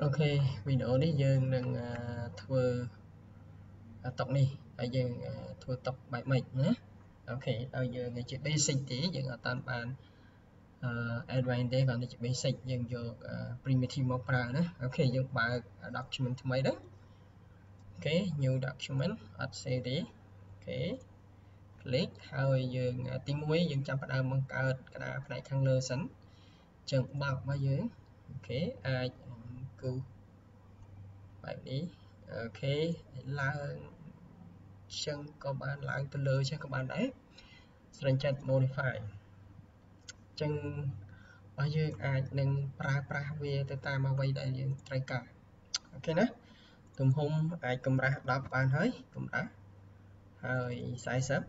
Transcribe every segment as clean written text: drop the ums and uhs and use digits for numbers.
Ok, video này dương đang thưa tóc này, ở dương thưa tóc bài mạch nhé. Ok, ở dương cái chữ basic tí dương ở toàn bàn advanced còn cái chữ basic dương vô primitive một pra nữa. Ok, dương bài document mấy đó. Ok, new document at cd. Ok, clickហើយយើងទី1យើងចាប់ផ្ដើមបង្កើតក្តារផ្នែកខាងលើសិនចឹងបោកមកយើងអូខេអាចគូបែបនេះអូខេឡើងចឹងក៏បានឡើងទៅលើចឹងក៏បានដែរស្រេចចិត្ត modify ចឹងបើយើងអាចនឹងប្រើប្រាស់វាទៅតាមអ្វីដែលយើងត្រូវការអូខេណាទំហំអាចកម្រាស់10បានហើយកម្រាស់ហើយ40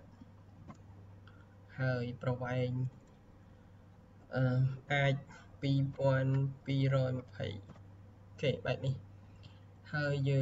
ហើយប្រវែងអាច2220អូខេបែបនេះហើយយើង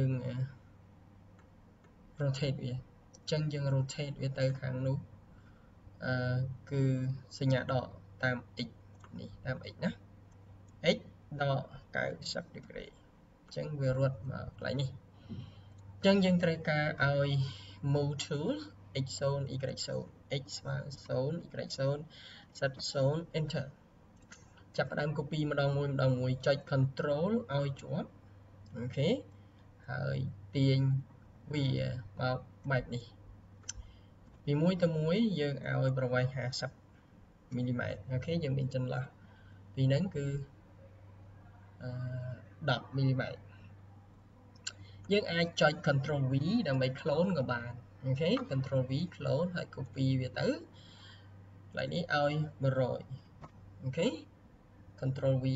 rotate វាចឹងយើង rotate វាទៅខាងនោះគឺសញ្ញាដកតាម x នេះតាម x ណា x ដក90 degree ចឹងវារត់មកកន្លែងនេះចឹងយើងត្រូវការឲ្យ move tool x0 y0 x ស្មើ0 y0 z 0 enter ចាប់ផ្ដើម copy ម្ដងមួយចុច control ឲ្យជាប់អូខេហើយទាញវាមកបែបនេះពីមួយទៅមួយយើងឲ្យប្រវែង50មីលីម៉ែត្រអូខេយើងមានចន្លោះពីហ្នឹងគឺ10មីលីម៉ែត្រយើងអាចចុច control V ដើម្បី clone ក៏បានអូខេ control V clone ហើយ copy វាទៅកន្លែងនេះឲ្យ100អូខេ control V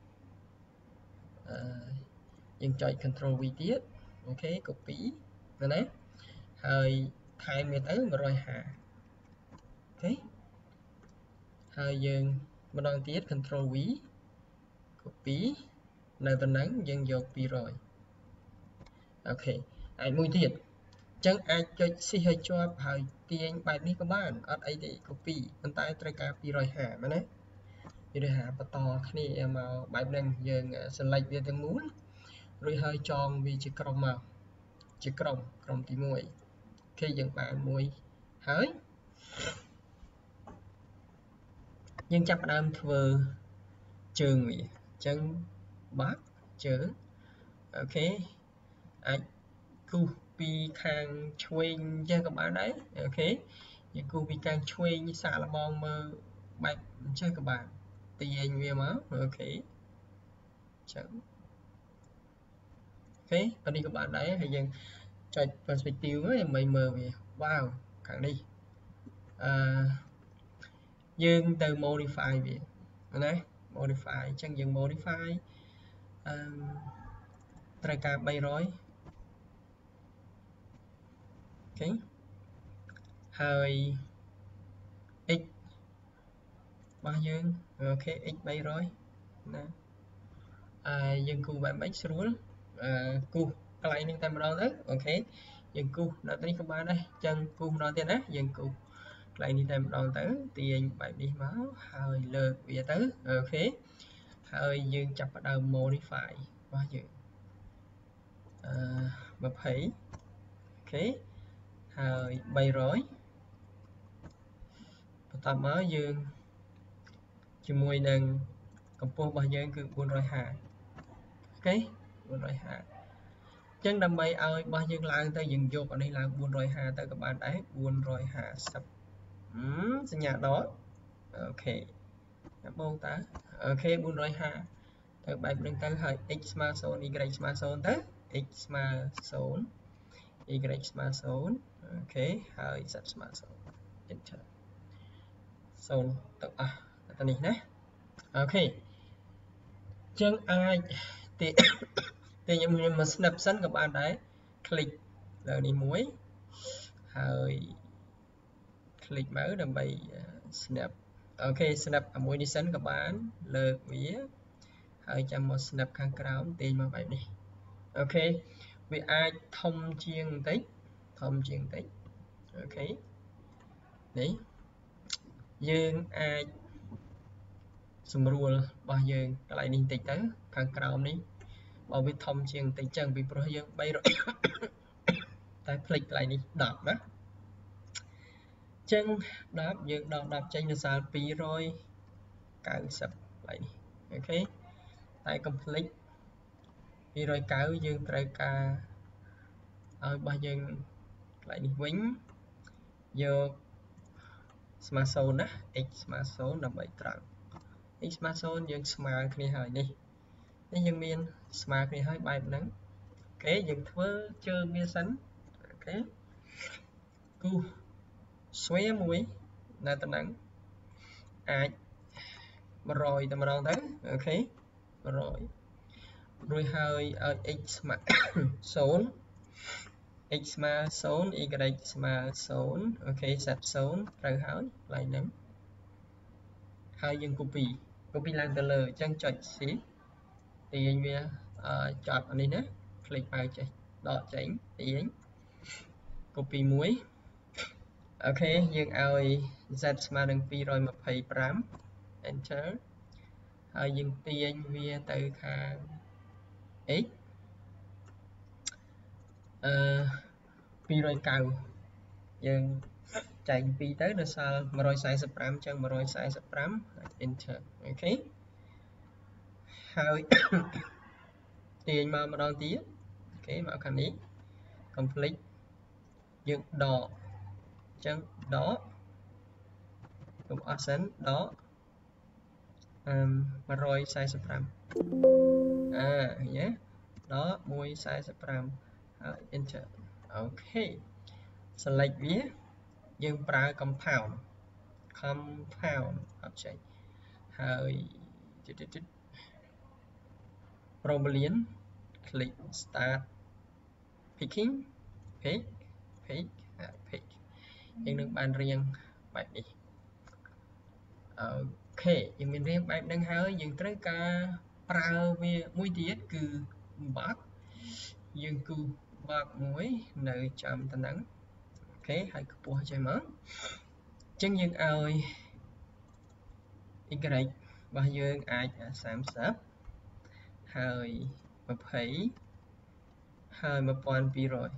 យើងចុច control V ទៀតអូខេ copy ណាហើយថែមវាទៅ150អូខេហើយយើងម្ដងទៀត control V copy នៅតំណែងយើងយក200អូខេហើយមួយទៀតអញ្ចឹងអាចចុច shift ឲ្យជាប់ហើយទាញបែបនេះក៏បានអត់អីទេ copy ប៉ុន្តែត្រូវការ250មែនទេ250បន្តគ្នាមកបែបហ្នឹងយើង select វាទាំងមូលរួចហើយចងវាជាក្រុមមកជាក្រុមទី1អូខេយើងបានមួយហើយយើងចាប់ផ្ដើមធ្វើជើងវាអញ្ចឹងបាក់ជើងអូខេអាចគូសពីខាងឆ្វេងអញ្ចឹងក៏បានដែរអូខេយើងគូសពីខាងឆ្វេងសាកល្បងមើលបែបអញ្ចឹងក៏បានទាញវាមកអូខេអញ្ចឹងអូខេអានេះក៏បានដែរហើយយើងចុច perspective ដើម្បីមើលវាវ៉ាវខាងនេះយើងទៅ modify វាណា modify អញ្ចឹងយើង modify ត្រូវការ300អូខេហើយ x របស់យើងអូខេ x 300ណាយើងគូបែបម៉េចស្រួលគូសកន្លែងនេះតែម្ដងទៅអូខេយើងគូសនៅនេះក៏បានដែរអញ្ចឹងគូសម្ដងទៀតណាយើងគូសកន្លែងនេះតែម្ដងទៅទាញបែបនេះមកហើយលើកវាទៅអូខេហើយយើងចាប់ផ្ដើម modify របស់យើង20អូខេហើយ300បន្ទាប់មកយើងជាមួយនឹងកម្ពស់របស់យើងគឺ450អូខេ450អញ្ចឹងដើម្បីឲ្យរបស់យើងឡើងទៅយើងយកអានេះឡើង450ទៅក៏បានដែរ450សញ្ញាដកអូខេបងតាអូខេ450ទៅបែបនឹងទៅហើយ x ស្មើ0 y ស្មើ0ទៅ x ស្មើ0 y ស្មើ0អូខេហើយ z ស្មើ0 enter 0ទៅអស់ទៅនេះណាអូខេអញ្ចឹងអាចទេខ្ញុំមក snap សិនក៏បានដែរ click លើនេះមួយហើយ click មកដើម្បី snap អូខេ snap មួយនេះសិនក៏បានលើកវាហើយចាំមក snap ខាងក្រោមទាញមកបែបនេះអូខេវាអាចធំជាងបន្តិចអូខេនេះយើងអាចស្រួលរបស់យើងកន្លែងនេះបន្តិចទៅខាងក្រោមនេះ bảo vi thông chiêng tình chẳng vì pro dương bay rồi tại click lại đi đọc đó chân đọc dương đọc tranh là sao pi rồi cạo sập lại ok tại complete pi rồi cạo dương trời ca ở ba dương lại đi vĩnh vô smartphone á x smartphone là 7 trắng x smartphone dương smart này hỏi đi thế dương miền smart này hơi bài nắng cái dương thưa chơi miên sánh cái cu xoé mũi là tầm nắng rồi tầm đòn tới ok rồi rồi hơi ở x mà số x mà số y mà số ok sạch số rồi hỏi lại nắng hai dân copy lang từ lời chân chọn xí thì anh chọn anh này click vào chạy đọ tránh thì anh copy muối ok dương ai z mà đừng pi rồi mà phải pram enterហើយយើងទាញវាទៅខាង x 290យើងចែក2ទៅនៅសល់145ចឹង145 enter អូខេហើយទាញមកម្ដងទៀតអូខេមកខាងនេះ complete យើងដកចឹងដកកុំអស់សិនដក145ញ៉េដក145ហើយ enter អូខេ select វាយើងប្រើ compound object ហើយ Probolian click start picking pick យើងនឹងបានរៀងបែបនេះអូខេយើងមានរៀងបែបហ្នឹងហើយយើងត្រូវការប្រើវាមួយទៀតគឺ box យើងគូ box មួយនៅចំតំណឹងអូខេហើយខ្ពស់ចេះមកអញ្ចឹងយើងឲ្យ y របស់យើងអាច30ហើយ20ហើយ1200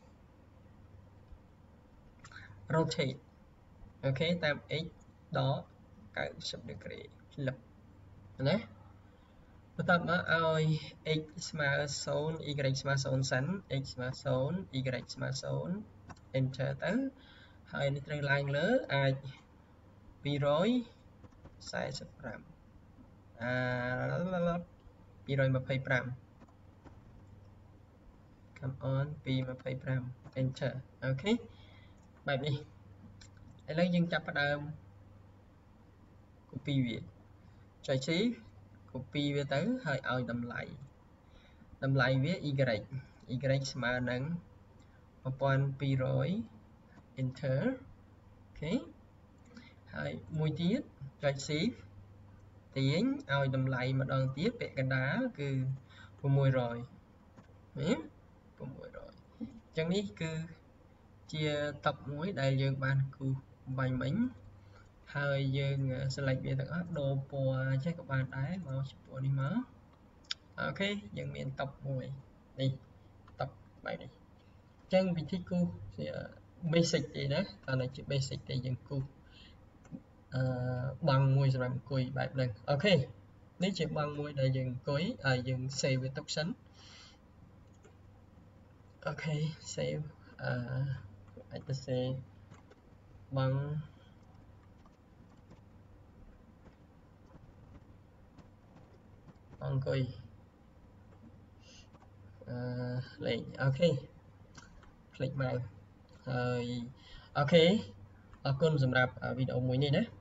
rotate អូខេតាម x ដល់90 degree លឹបណាបន្ទាប់មកឲ្យ x ស្មើ0 y ស្មើ0សិន x ស្មើ0 y ស្មើ0 enter ទៅហើយនេះត្រូវឡើងលើអាច245 225 come on 225 enter អូខេបែបនេះឥឡូវយើងចាប់ផ្ដើម copy វាចុច C copy វាទៅហើយឲ្យតម្លៃវា y ស្មើនឹង1200 enter អូខេហើយមួយទៀតចុច C ទាញឲ្យតម្លៃម្ដងទៀតពាក្យកណ្ដាលគឺ600ណា600អញ្ចឹងនេះគឺជាតុកមួយដែលយើងបានគូសបាញ់មិញហើយយើង select វាទាំងអស់ដូរពណ៌ចេះក៏បានដែរមកពណ៌នេះមកអូខេយើងមានតុកមួយនេះតុកបែបនេះអញ្ចឹងវិធីគូស basic ទេណាតែជា basic ទេយើងគូសបង់មួយសម្រាប់អង្គុយបែបហ្នឹងអូខេនេះជាបង់មួយដែលយើងអង្គុយហើយយើង save វាទុកសិនអូខេ save អាចទៅ save បង់អង្គុយលេខអូខេ click មកហើយអូខេអរគុណសម្រាប់វីដេអូមួយនេះណា